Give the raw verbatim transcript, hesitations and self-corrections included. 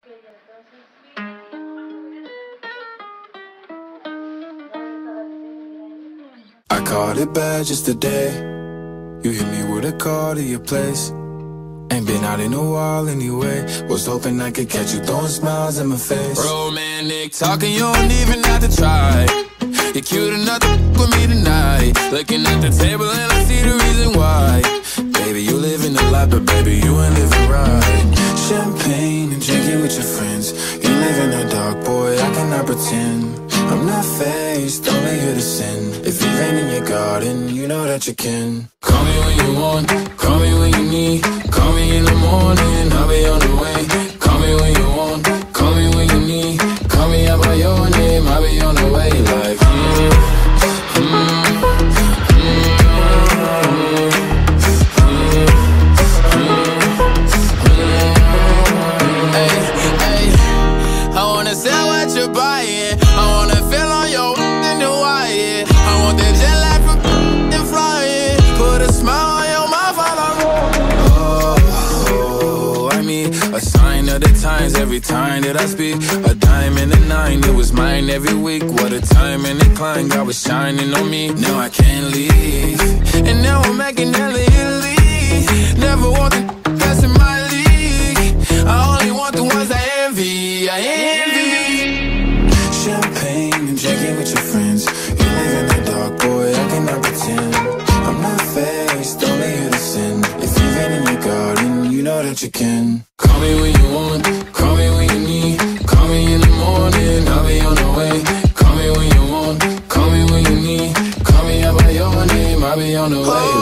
I caught it bad just today. You hit me with a call to your place. Ain't been out in a while anyway. Was hoping I could catch you throwing smiles in my face. Romantic talking, you don't even have to try. You're cute enough to f with me tonight. Looking at the table and I see the reason why. Baby, you living a lot, but baby, you ain't living right. Champagne and drinking with your friends. You live in the dark, boy, I cannot pretend. I'm not faced, only here to sin. If you rain in your garden, you know that you can. Call me when you want, call me when you need. Call me in the morning, I'll be on the way. Call me when you want, call me when you need. Call me out by your name, I'll be on the way. Like, mm, mm, sell what you're buying. I wanna feel on your in the wire. I want that jet lag from and flying. Put a smile on your mouth while I roll. Oh, I mean, a sign of the times every time that I speak. A dime and a nine, it was mine every week. What a time and a climb, God was shining on me. Now I can't leave, and now I'm making hella Italy. Never want the best in my league. I only want the ones I envy. I envy. Champagne and drinking with your friends. You live in the dark, boy, I cannot pretend. I'm not faced, only here to sin. If you've been in your garden, you know that you can. Call me when you want, call me when you need. Call me in the morning, I'll be on the way. Call me when you want, call me when you need. Call me out by your name, I'll be on the way.